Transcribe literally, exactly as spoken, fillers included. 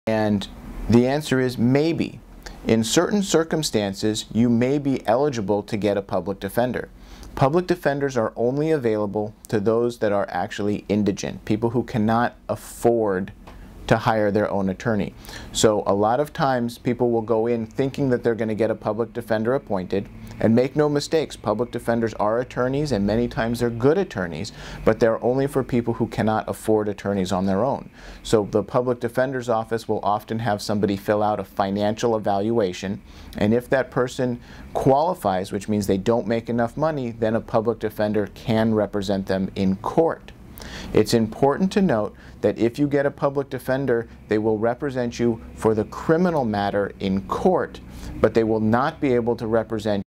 And the answer is maybe. In certain circumstances, you may be eligible to get a public defender. Public defenders are only available to those that are actually indigent, people who cannot afford to hire their own attorney. So a lot of times people will go in thinking that they're going to get a public defender appointed, and make no mistakes, public defenders are attorneys, and many times they're good attorneys, but they're only for people who cannot afford attorneys on their own. So the public defender's office will often have somebody fill out a financial evaluation, and if that person qualifies, which means they don't make enough money, then a public defender can represent them in court. It's important to note that if you get a public defender, they will represent you for the criminal matter in court, but they will not be able to represent